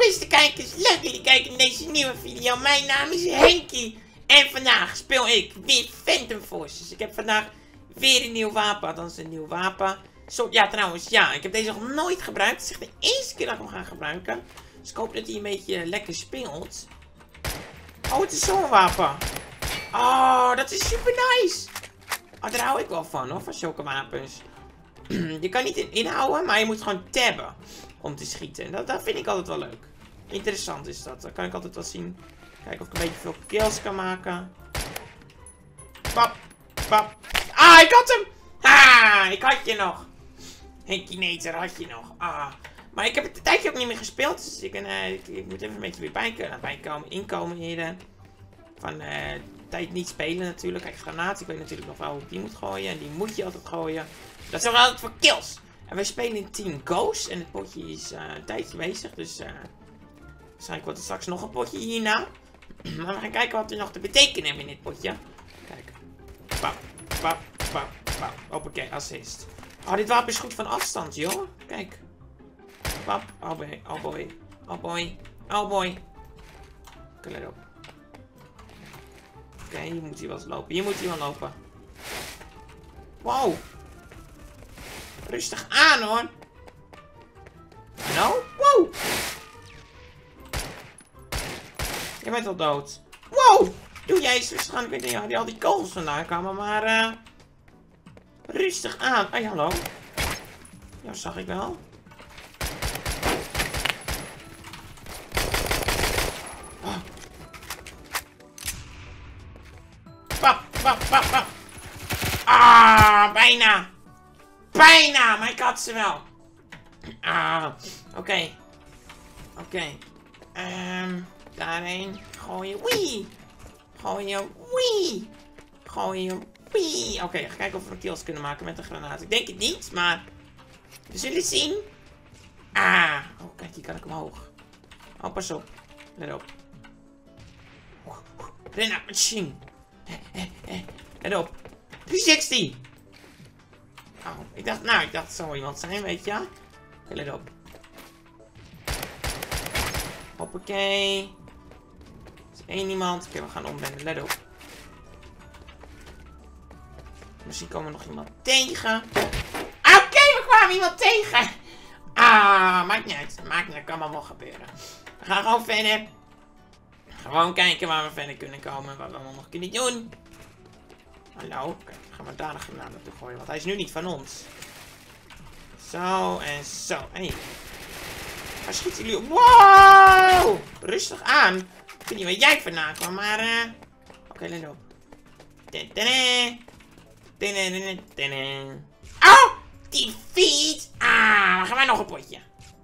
beste kijkers, leuk jullie kijken naar deze nieuwe video. Mijn naam is Henkie en vandaag speel ik weer Phantom Forces. Ik heb vandaag weer een nieuw wapen, dat is een nieuw wapen. Zo, ja trouwens, ja, ik heb deze nog nooit gebruikt. Het is echt de eerste keer dat ik hem ga gebruiken. Dus ik hoop dat hij een beetje lekker speelt. Oh, het is zo'n wapen. Oh, dat is super nice. Oh, daar hou ik wel van hoor, van zulke wapens. Je kan niet inhouden, maar je moet gewoon tabben om te schieten. Dat vind ik altijd wel leuk. Interessant is dat. Dan kan ik altijd wel zien. Kijken of ik een beetje veel kills kan maken. Pap, pap. Ah, ik had hem! Ah, ik had je nog. Henkie Neter had je nog. Ah. Maar ik heb het een tijdje ook niet meer gespeeld. Dus ik moet even een beetje weer inkomen eerder. Van tijd niet spelen natuurlijk. Kijk, granaat. Ik weet natuurlijk nog wel hoe ik die moet gooien. En die moet je altijd gooien. Dat is ook altijd voor kills. En wij spelen in Team Ghost. En het potje is een tijdje bezig. Dus waarschijnlijk wordt er straks nog een potje hierna. Maar we gaan kijken wat we nog te betekenen hebben in dit potje. Kijk. Pap, pap, pap, pap. Hoppakee, assist. Oh, dit wapen is goed van afstand, joh. Kijk. Pap. Oh boy, oh boy. Oh boy. Oh boy. Oké, let op. Oké, hier moet hij wel eens lopen. Hier moet hij wel lopen. Wow. Rustig aan, hoor. Hallo? Wow. Je bent al dood. Wow. Doe jij eens rustig aan. Ik weet niet waar al die kogels vandaan kwamen, maar rustig aan. Hey, hallo. Ja, zag ik wel. Oh. Pap, pap, pap, pap. Ah, bijna. Bijna, maar ik had ze wel. Ah, oké. Oké. Daarheen. Gooien. Wee. Gooien. Wee. Gooien. Wee. Oké, ga kijken of we kills kunnen maken met een granaat. Ik denk het niet, maar we zullen zien. Ah. Oh, kijk, hier kan ik omhoog. Oh, pas op. Let op. Ren naar machine. Let op. 360. Oh, ik dacht het zou iemand zijn, weet je. Oké, let op. Hoppakee. Er is één iemand. Oké, we gaan omwenden. Let op. Misschien komen we nog iemand tegen. Oké, we kwamen iemand tegen. Ah, maakt niet uit. Maakt niet uit. Kan allemaal gebeuren. We gaan gewoon verder. Gewoon kijken waar we verder kunnen komen. Wat we allemaal nog kunnen doen. Hallo. Oké, dan gaan we daar een granaat naartoe gooien. Want hij is nu niet van ons. Zo en zo. Hey. Waar schieten jullie op? Wow! Rustig aan. Ik weet niet waar jij vandaan kwam, maar oké, let op. Oh! Die feet! Ah, dan gaan wij nog een potje.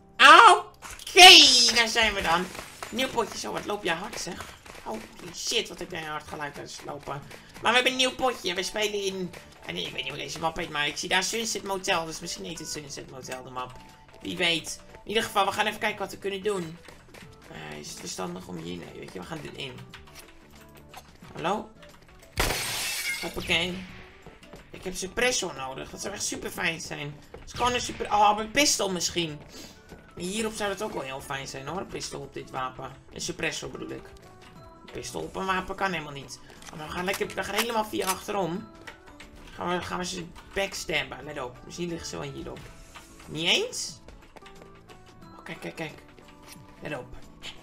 Oké, daar zijn we dan. Nieuw potje. Zo, wat loop jij hard, zeg. Oh, shit, wat heb jij hard geluid uitlopen. Maar we hebben een nieuw potje. We spelen in... En ik weet niet hoe deze map heet, maar ik zie daar Sunset Motel. Dus misschien heet het Sunset Motel, de map. Wie weet. In ieder geval, we gaan even kijken wat we kunnen doen. Is het verstandig om hier... Nee, weet je, we gaan erin. Hallo? Hoppakee. Ik heb suppressor nodig. Dat zou echt super fijn zijn. Het is gewoon een super... Oh, een pistool misschien. Hierop zou het ook wel heel fijn zijn, hoor. Een pistool op dit wapen. Een suppressor bedoel ik. Een pistool op een wapen kan helemaal niet. Maar we gaan helemaal via achterom. Gaan we ze backstabben. Let op. Misschien liggen ze wel hierop. Niet eens? Oh, kijk, kijk. Let op.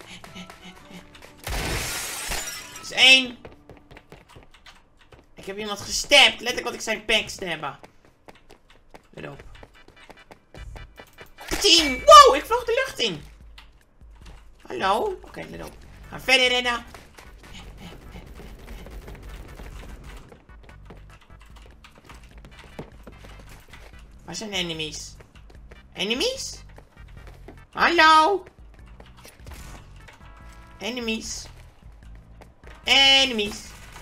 Dat is één. Ik heb iemand gestapt. Letterlijk wat ik zei backstabben. Let op. 10. Wow, ik vloog de lucht in. Hallo. Oké, let op. Gaan verder rennen. Waar zijn de enemies? Enemies? Hallo? Enemies? Enemies?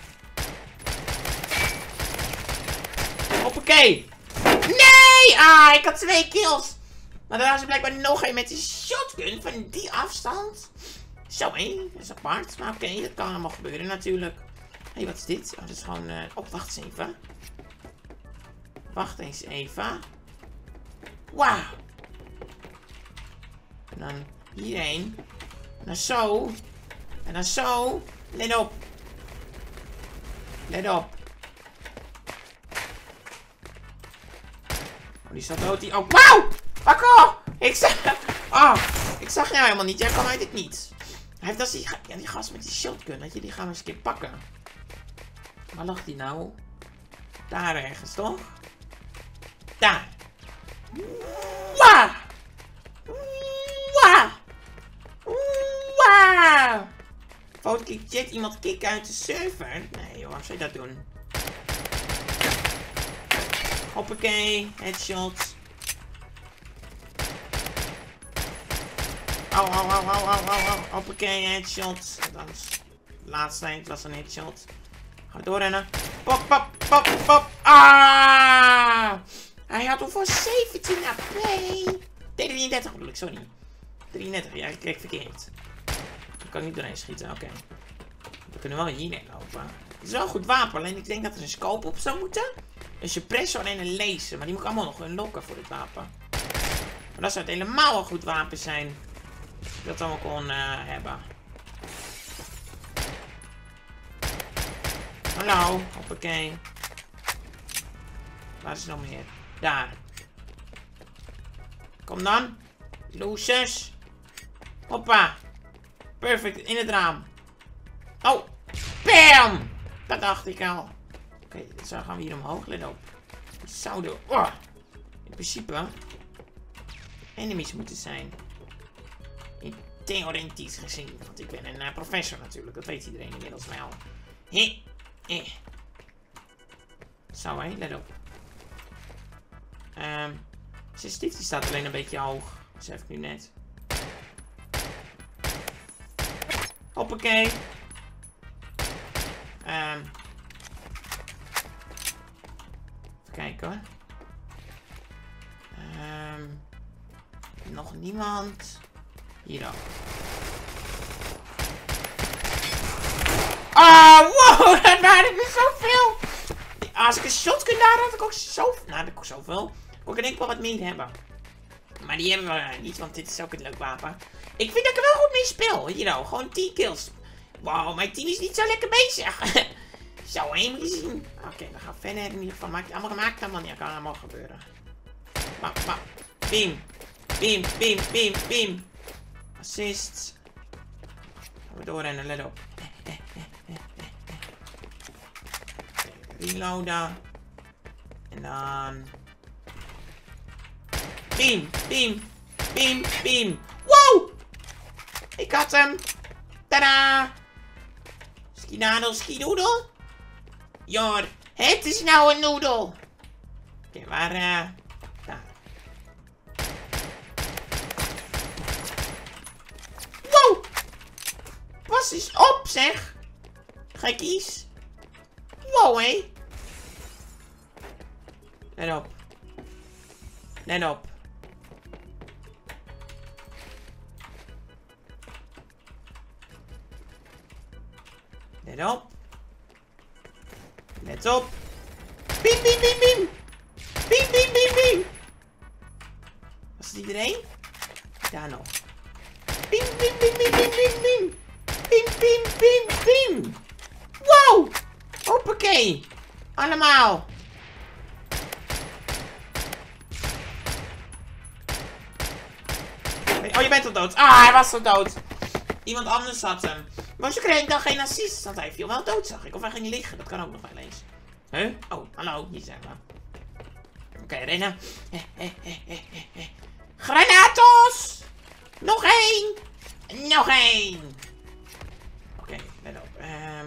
Hoppakee! Nee! Ah, ik had 2 kills! Maar daar was er blijkbaar nog een met een shotgun van die afstand. Zo, hé. Dat is apart. Maar oké, dat kan allemaal gebeuren natuurlijk. Hé, wat is dit? Oh, dat is gewoon... Oh, wacht eens even. Wacht eens even. Wauw. En dan hierheen. En dan zo. En dan zo. Let op. Let op. Oh, die staat dood. Die... Oh, wauw! Akko! Ik zag jou helemaal niet. Jij kwam uit het niets. Hij heeft als die gast met die shotgun. Dat je die gaan we eens een keer pakken. Waar lag die nou? Daar ergens, toch? Daar. Wauw! Wauw! Wauw! Fotokick chat, iemand kicken uit de server? Nee joh, waarom zou je dat doen? Hoppakee, headshot. Au. Hoppakee, headshot. Dat is het laatste, het was een headshot. Ga doorrennen. Pop. Ah! Hij had hoeveel 17 AP? 33 bedoel ik, sorry. 33, ja, ik kreeg verkeerd. Dan kan ik niet doorheen schieten, oké. We kunnen wel hierheen lopen. Het is wel een goed wapen, alleen ik denk dat er een scope op zou moeten. Een suppressor en een laser, maar die moet ik allemaal nog unlocken voor dit wapen. Maar dat zou het helemaal een goed wapen zijn. Dat allemaal kon hebben. Hallo, hoppakee. Waar is er nog meer? Daar. Kom dan. Losers. Hoppa. Perfect, in het raam. Oh. Bam! Dat dacht ik al. Oké, zo gaan we hier omhoog. Let op. Het zouden... Oh. In principe... enemies moeten zijn. Theoretisch gezien. Want ik ben een professor natuurlijk. Dat weet iedereen inmiddels wel. Zo hé, let op. Sensitivity staat alleen een beetje hoog. Besef ik nu net. Hoppakee. Even kijken hoor. Nog niemand. Hier dan. Oh, wow, dat waren er zoveel. Als ik een shotgun daar had, ik ook zoveel. Nou, dat ik ook zoveel. Ik denk ik wel wat meer hebben. Maar die hebben we niet, want dit is ook een leuk wapen. Ik vind dat ik er wel goed mee speel. Hier nou, gewoon 10 kills. Wow, mijn team is niet zo lekker bezig. Zo, heen moet je zien. Oké, we gaan verder in ieder geval. Maakt allemaal gemaakt, allemaal niet. Kan allemaal gebeuren. Beam. Assist. Gaan we doorrennen, let op. Reloaden. En dan... Beam. Wow! Ik had hem. Tadaa! Skidoodle. Jor, het is nou een noedel. Oké, waar... daar. Wow! Pas eens op, zeg. Gekkies. Wow, hé. Let op. Let op. Let op. Let op. Beam. Beam. Was het iedereen? Daar nog. Beam. Beam. Wow. Hoppakee. Allemaal. Oh, je bent al dood. Ah, hij was al dood. Iemand anders had hem. Maar ze kreeg dan geen assist. Want hij viel wel dood, zag ik. Of hij ging liggen. Dat kan ook nog wel eens. Huh? Oh, hallo. Hier zijn we. Oké, rennen. Granatos! Nog één! Nog één! Oké, let op.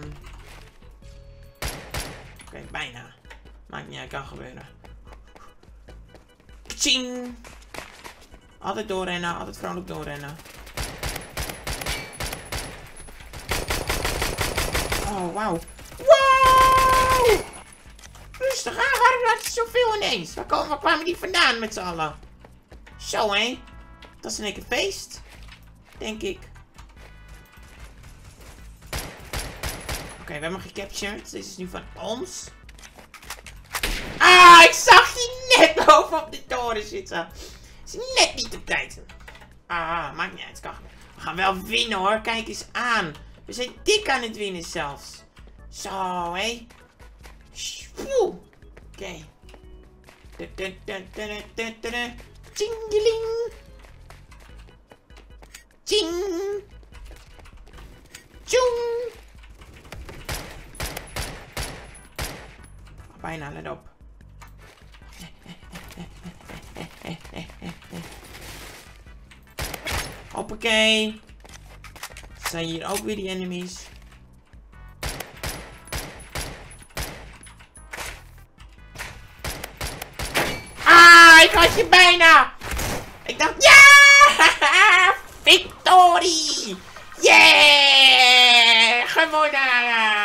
Oké, bijna. Maakt niet uit, kan gebeuren. Kaching! Altijd doorrennen, altijd vrolijk doorrennen. Oh, wauw. Wow! Rustig aan, waarom laat je zoveel ineens? Waar kwamen die vandaan met z'n allen? Zo, hé. Dat is in één keer feest. Denk ik. Oké, we hebben hem gecaptured. Dit is nu van ons. Ah, ik zag je net bovenop de toren zitten. Is net niet op tijd. Ah, maakt niet uit. Kan. We gaan wel winnen hoor. Kijk eens aan. We zijn dik aan het winnen zelfs. Zo, hé. Oké. Tjingeling. Tjing. Tjoeng. Bijna, let op. Hoppakee. Zijn hier ook weer die enemies. Ah, ik had je bijna. Ik dacht, ja! Victorie! Yeah! Gewonnen!